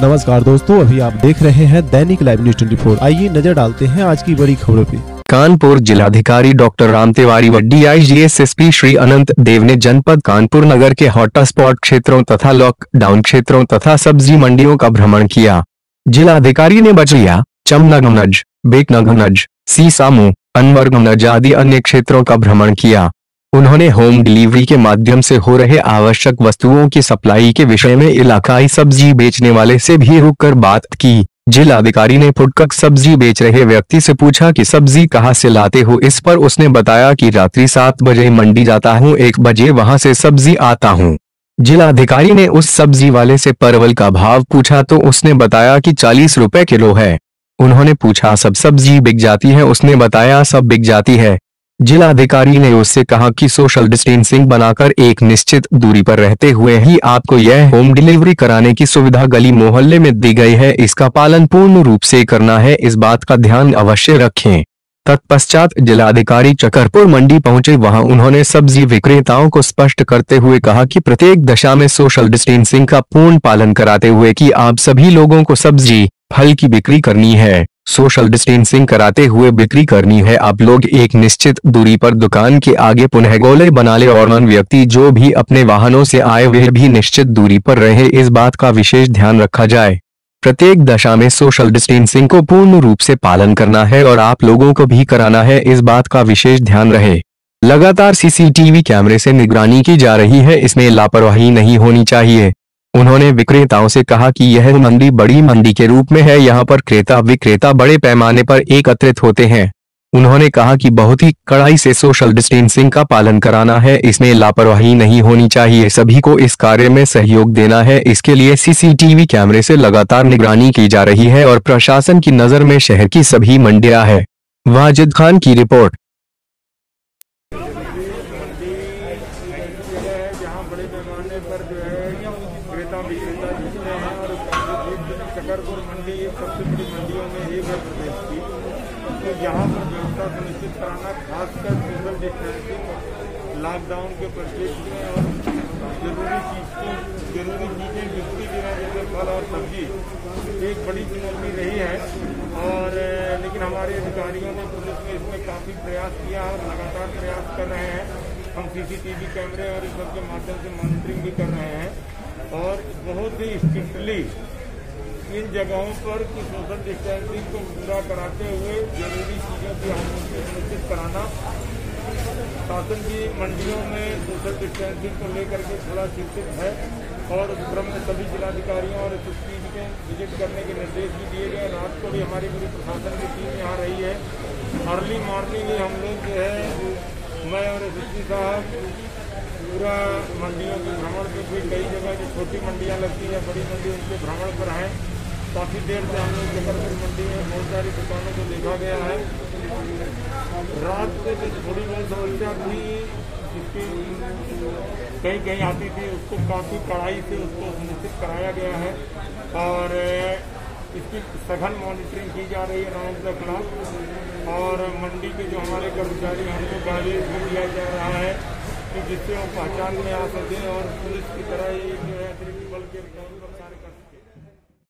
नमस्कार दोस्तों, अभी आप देख रहे हैं दैनिक लाइव न्यूज 24। आइए नजर डालते हैं आज की बड़ी खबरों पे। कानपुर जिलाधिकारी डॉक्टर राम तिवारी व डीआईजी श्री अनंत देव ने जनपद कानपुर नगर के हॉटस्पॉट क्षेत्रों तथा लॉकडाउन क्षेत्रों तथा सब्जी मंडियों का भ्रमण किया। जिलाधिकारी ने बचलिया, चमनगंज, बेकनगंज, सीसामू, अनवरगंज आदि अन्य क्षेत्रों का भ्रमण किया। उन्होंने होम डिलीवरी के माध्यम से हो रहे आवश्यक वस्तुओं की सप्लाई के विषय में इलाकाई सब्जी बेचने वाले से भी रुककर बात की। जिलाधिकारी ने फुटकर सब्जी बेच रहे व्यक्ति से पूछा कि सब्जी कहां से लाते हो। इस पर उसने बताया कि रात्रि 7 बजे मंडी जाता हूं, 1 बजे वहां से सब्जी आता हूं। जिलाधिकारी ने उस सब्जी वाले से परवल का भाव पूछा तो उसने बताया कि 40 रुपए किलो है। उन्होंने पूछा सब सब्जी बिक जाती है, उसने बताया सब बिक जाती है। जिलाधिकारी ने उससे कहा कि सोशल डिस्टेंसिंग बनाकर एक निश्चित दूरी पर रहते हुए ही आपको यह होम डिलीवरी कराने की सुविधा गली मोहल्ले में दी गई है, इसका पालन पूर्ण रूप से करना है, इस बात का ध्यान अवश्य रखें। तत्पश्चात जिलाधिकारी चकरपुर मंडी पहुंचे। वहां उन्होंने सब्जी विक्रेताओं को स्पष्ट करते हुए कहा कि प्रत्येक दशा में सोशल डिस्टेंसिंग का पूर्ण पालन कराते हुए कि आप सभी लोगों को सब्जी फल की बिक्री करनी है, सोशल डिस्टेंसिंग कराते हुए बिक्री करनी है। आप लोग एक निश्चित दूरी पर दुकान के आगे पुनः गोले बना ले और अन्य व्यक्ति जो भी अपने वाहनों से आए वह भी निश्चित दूरी पर रहे, इस बात का विशेष ध्यान रखा जाए। प्रत्येक दशा में सोशल डिस्टेंसिंग को पूर्ण रूप से पालन करना है और आप लोगों को भी कराना है, इस बात का विशेष ध्यान रहे। लगातार सीसीटीवी कैमरे से निगरानी की जा रही है, इसमें लापरवाही नहीं होनी चाहिए। उन्होंने विक्रेताओं से कहा कि यह मंडी बड़ी मंडी के रूप में है, यहाँ पर क्रेता विक्रेता बड़े पैमाने पर एकत्रित होते हैं। उन्होंने कहा कि बहुत ही कड़ाई से सोशल डिस्टेंसिंग का पालन कराना है, इसमें लापरवाही नहीं होनी चाहिए, सभी को इस कार्य में सहयोग देना है। इसके लिए सीसीटीवी कैमरे से लगातार निगरानी की जा रही है और प्रशासन की नजर में शहर की सभी मंडियां है। वाजिद खान की रिपोर्ट। चकरपुर मंडी सबसे बड़ी मंडियों में एक है प्रदेश की, तो यहाँ पर व्यवस्था सुनिश्चित कराना, खासकर सोशल डिस्टेंसिंग, लॉकडाउन के परिप्रेक्ष्य में और जरूरी चीज़ें बिकती भी हैं जैसे फल और सब्जी, एक बड़ी चुनौती रही है। और लेकिन हमारे अधिकारियों ने पुलिस में इसमें काफ़ी प्रयास किया और लगातार प्रयास कर रहे हैं। हम सीसीटीवी कैमरे और इस सब के माध्यम से मॉनिटरिंग भी कर रहे हैं और बहुत ही स्ट्रिक्टली इन जगहों पर कि सोशल डिस्टेंसिंग को पूरा कराते हुए जरूरी चीज़ों की हम सुनिश्चित कराना। शासन की मंडियों में सोशल डिस्टेंसिंग को लेकर के थोड़ा चिंतित है और उस क्रम में सभी जिलाधिकारियों और एसएसपी के विजिट करने के निर्देश भी दिए गए। रात को भी हमारी पूरी प्रशासन की टीम यहाँ रही है। अर्ली मॉर्निंग ही हम लोग जो है, मैं और एसएसपी साहब पूरा मंडियों के भ्रमण पे, फिर कई जगह जो छोटी मंडियाँ लगती हैं, बड़ी मंडी, उनके भ्रमण पर हैं। काफ़ी देर से हम लोग चकरपुर मंडी में बहुत सारी दुकानों को देखा गया है। रात को जो थोड़ी बहुत समस्या थी जिसकी कहीं कहीं आती थी, उसको काफ़ी कड़ाई से उसको सुनिश्चित कराया गया है और इसकी सघन मॉनिटरिंग की जा रही है राउंड द क्लॉक। और मंडी के जो हमारे कर्मचारी हैं उनको गाइडेंस भी दिया जा रहा है कि जिससे वो पहचान में आ सकें और पुलिस की तरह ये जो है अतिरिक्त बल के